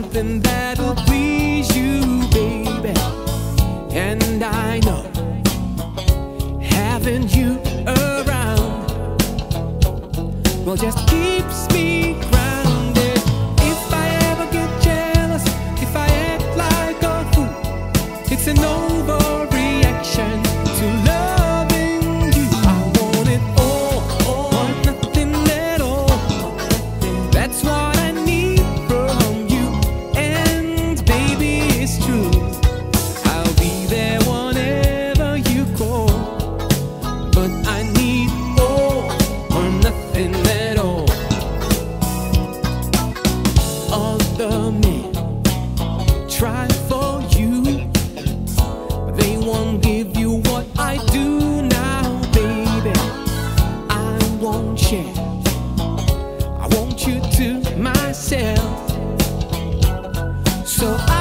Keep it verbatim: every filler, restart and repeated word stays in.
something that'll please you, baby. And I know having you around, well, just keeps me grounded. If I ever get jealous, if I act like a fool, it's an overreaction to loving you. I want it all or nothing at all. That's what I need from you. And baby, it's true, I'll be there whenever you call. But I need all or nothing at all. Other men try for you, but they won't give you what I do now, baby. I won't share, I want you to myself. So I